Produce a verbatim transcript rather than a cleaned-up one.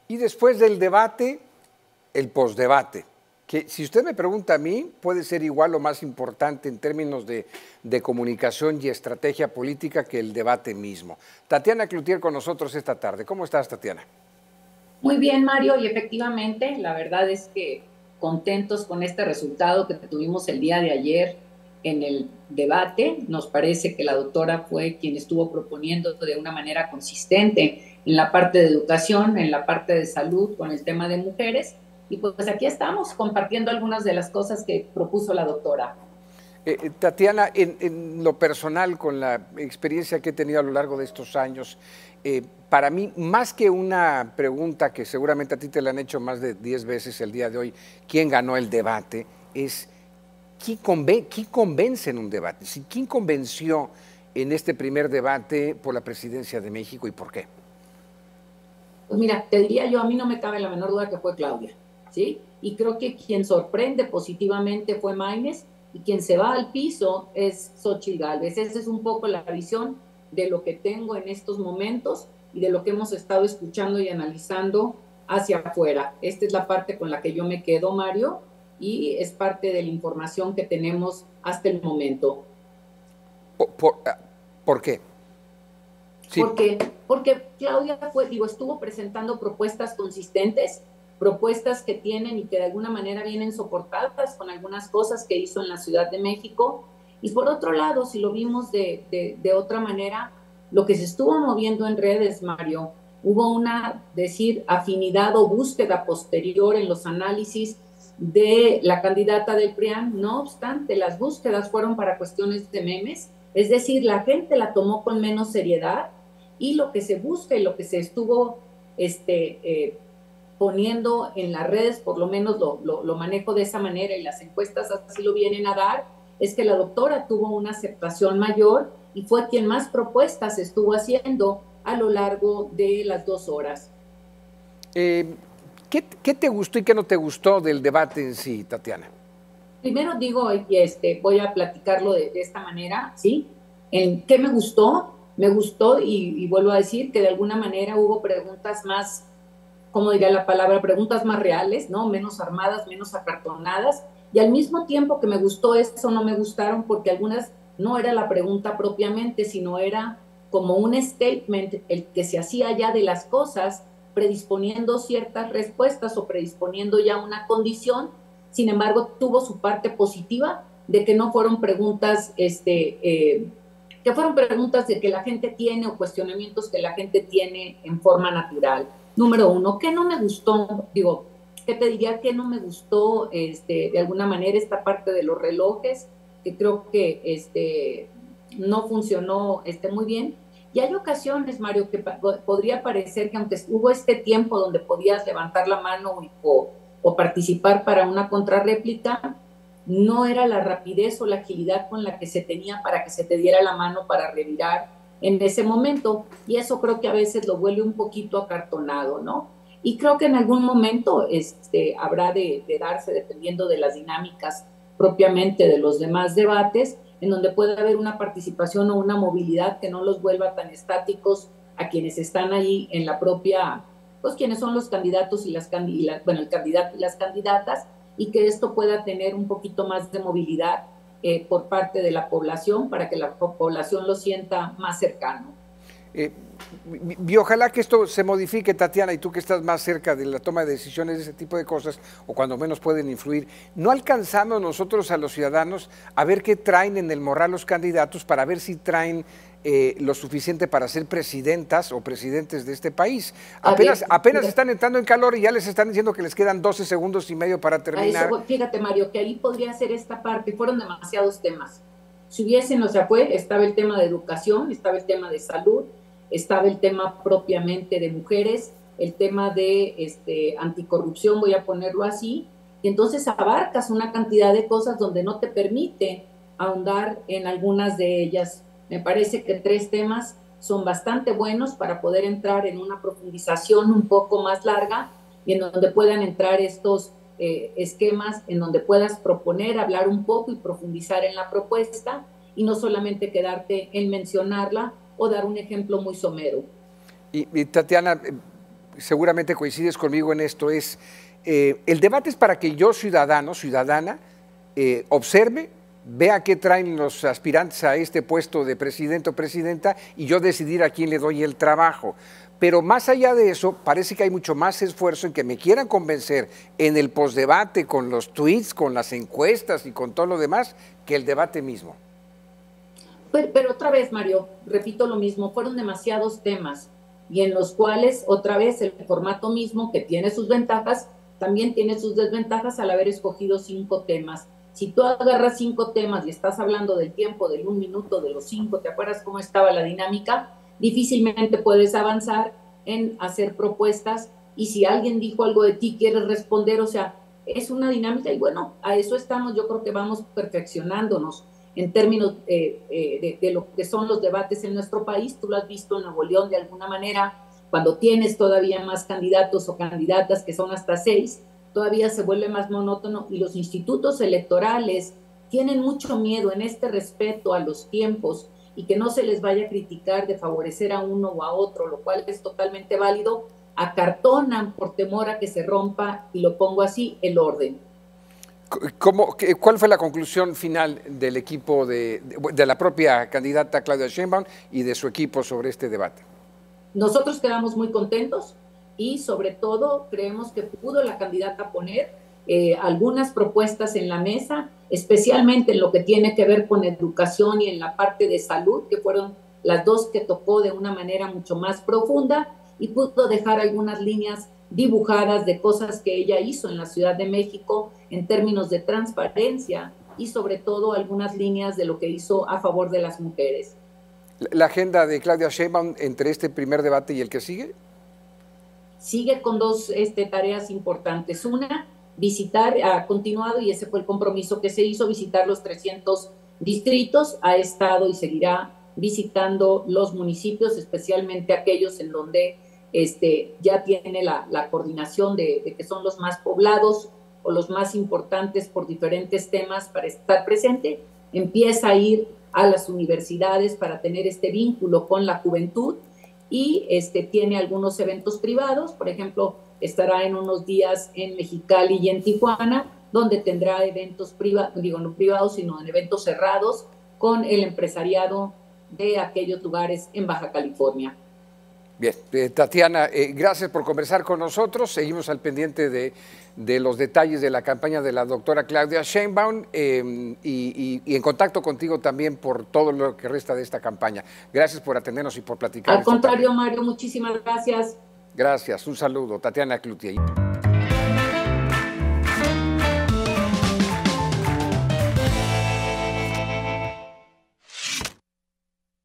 Y después del debate, el posdebate, que si usted me pregunta a mí, puede ser igual o más importante en términos de, de comunicación y estrategia política que el debate mismo. Tatiana Cloutier con nosotros esta tarde. ¿Cómo estás, Tatiana? Muy bien, Mario, y efectivamente, la verdad es que contentos con este resultado que tuvimos el día de ayer en el debate. Nos parece que la doctora fue quien estuvo proponiendo de una manera consistente en la parte de educación, en la parte de salud, con el tema de mujeres. Y pues aquí estamos compartiendo algunas de las cosas que propuso la doctora. Eh, Tatiana, en, en lo personal, con la experiencia que he tenido a lo largo de estos años, eh, para mí, más que una pregunta que seguramente a ti te la han hecho más de diez veces el día de hoy, ¿quién ganó el debate? Es ¿quién, conven ¿quién convence en un debate? ¿Quién convenció en este primer debate por la presidencia de México y por qué? Pues mira, te diría yo, a mí no me cabe la menor duda que fue Claudia, ¿sí? Y creo que quien sorprende positivamente fue Maymes, y quien se va al piso es Xóchitl Gálvez. Esa es un poco la visión de lo que tengo en estos momentos y de lo que hemos estado escuchando y analizando hacia afuera. Esta es la parte con la que yo me quedo, Mario, y es parte de la información que tenemos hasta el momento. ¿Por, por, ¿por qué? Sí. Porque, porque Claudia fue, digo, estuvo presentando propuestas consistentes, propuestas que tienen y que de alguna manera vienen soportadas con algunas cosas que hizo en la Ciudad de México. Y por otro lado, si lo vimos de, de, de otra manera, lo que se estuvo moviendo en redes, Mario, hubo una, decir, afinidad o búsqueda posterior en los análisis de la candidata del P R I A N. No obstante, las búsquedas fueron para cuestiones de memes, es decir, la gente la tomó con menos seriedad, y lo que se busca y lo que se estuvo este, eh, poniendo en las redes, por lo menos lo, lo, lo manejo de esa manera, y las encuestas así lo vienen a dar, es que la doctora tuvo una aceptación mayor y fue quien más propuestas estuvo haciendo a lo largo de las dos horas. Eh, ¿qué, ¿Qué te gustó y qué no te gustó del debate en sí, Tatiana? Primero digo, y este, voy a platicarlo de, de esta manera, ¿sí? ¿En qué me gustó? Me gustó, y, y vuelvo a decir que de alguna manera hubo preguntas más, ¿cómo diría la palabra? Preguntas más reales, ¿no? Menos armadas, menos acartonadas, y al mismo tiempo que me gustó eso, no me gustaron porque algunas no era la pregunta propiamente, sino era como un statement el que se hacía ya de las cosas, predisponiendo ciertas respuestas o predisponiendo ya una condición. Sin embargo, tuvo su parte positiva de que no fueron preguntas, este, eh, que fueron preguntas de que la gente tiene o cuestionamientos que la gente tiene en forma natural. Número uno, ¿qué no me gustó? Digo, ¿qué te diría que no me gustó este, de alguna manera esta parte de los relojes? Que creo que este, no funcionó este, muy bien. Y hay ocasiones, Mario, que podría parecer que aunque hubo este tiempo donde podías levantar la mano y, o, o participar para una contrarréplica, no era la rapidez o la agilidad con la que se tenía para que se te diera la mano para revirar en ese momento, y eso creo que a veces lo vuelve un poquito acartonado, ¿no? Y creo que en algún momento este, habrá de, de darse, dependiendo de las dinámicas propiamente de los demás debates, en donde puede haber una participación o una movilidad que no los vuelva tan estáticos a quienes están ahí en la propia, pues quienes son los candidatos y las, candidatas, bueno, el candidato y las candidatas, y que esto pueda tener un poquito más de movilidad eh, por parte de la población para que la población lo sienta más cercano. Eh, y ojalá que esto se modifique, Tatiana, y tú que estás más cerca de la toma de decisiones de ese tipo de cosas, o cuando menos pueden influir, no alcanzamos nosotros a los ciudadanos a ver qué traen en el morral los candidatos para ver si traen eh, lo suficiente para ser presidentas o presidentes de este país. Apenas, apenas están entrando en calor y ya les están diciendo que les quedan doce segundos y medio para terminar. Eso, fíjate, Mario, que ahí podría ser esta parte, fueron demasiados temas. Si hubiesen, o sea, fue, estaba el tema de educación, estaba el tema de salud, estaba el tema propiamente de mujeres, el tema de este, anticorrupción, voy a ponerlo así, y entonces abarcas una cantidad de cosas donde no te permite ahondar en algunas de ellas. Me parece que tres temas son bastante buenos para poder entrar en una profundización un poco más larga y en donde puedan entrar estos eh, esquemas, en donde puedas proponer, hablar un poco y profundizar en la propuesta y no solamente quedarte en mencionarla o dar un ejemplo muy somero. Y, y Tatiana, seguramente coincides conmigo en esto, es eh, el debate es para que yo, ciudadano, ciudadana, eh, observe, vea qué traen los aspirantes a este puesto de presidente o presidenta y yo decidir a quién le doy el trabajo. Pero más allá de eso, parece que hay mucho más esfuerzo en que me quieran convencer en el postdebate, con los tweets, con las encuestas y con todo lo demás, que el debate mismo. Pero, pero otra vez, Mario, repito lo mismo, fueron demasiados temas y en los cuales otra vez el formato mismo, que tiene sus ventajas, también tiene sus desventajas al haber escogido cinco temas. Si tú agarras cinco temas y estás hablando del tiempo, del un minuto, de los cinco, ¿te acuerdas cómo estaba la dinámica? Difícilmente puedes avanzar en hacer propuestas y si alguien dijo algo de ti, quieres responder, o sea, es una dinámica y bueno, a eso estamos, yo creo que vamos perfeccionándonos en términos eh, eh, de, de lo que son los debates en nuestro país. Tú lo has visto en Nuevo León de alguna manera, cuando tienes todavía más candidatos o candidatas que son hasta seis, todavía se vuelve más monótono y los institutos electorales tienen mucho miedo en este respeto a los tiempos y que no se les vaya a criticar de favorecer a uno o a otro, lo cual es totalmente válido, acartonan por temor a que se rompa, y lo pongo así, el orden. ¿Cómo, ¿Cuál fue la conclusión final del equipo, de, de la propia candidata Claudia Sheinbaum y de su equipo sobre este debate? Nosotros quedamos muy contentos y sobre todo creemos que pudo la candidata poner eh, algunas propuestas en la mesa, especialmente en lo que tiene que ver con educación y en la parte de salud, que fueron las dos que tocó de una manera mucho más profunda, y pudo dejar algunas líneas dibujadas de cosas que ella hizo en la Ciudad de México en términos de transparencia y sobre todo algunas líneas de lo que hizo a favor de las mujeres. ¿La agenda de Claudia Sheinbaum entre este primer debate y el que sigue? Sigue con dos este, tareas importantes. Una, visitar, ha continuado, y ese fue el compromiso que se hizo, visitar los trescientos distritos, ha estado y seguirá visitando los municipios, especialmente aquellos en donde este, ya tiene la, la coordinación de, de que son los más poblados o los más importantes por diferentes temas para estar presente. Empieza a ir a las universidades para tener este vínculo con la juventud y este, tiene algunos eventos privados, por ejemplo, estará en unos días en Mexicali y en Tijuana, donde tendrá eventos privados, digo no privados, sino en eventos cerrados con el empresariado de aquellos lugares en Baja California. Bien, eh, Tatiana, eh, gracias por conversar con nosotros. Seguimos al pendiente de, de los detalles de la campaña de la doctora Claudia Sheinbaum eh, y, y, y en contacto contigo también por todo lo que resta de esta campaña. Gracias por atendernos y por platicar. Al contrario, Mario, muchísimas gracias. Gracias, un saludo. Tatiana Cloutier.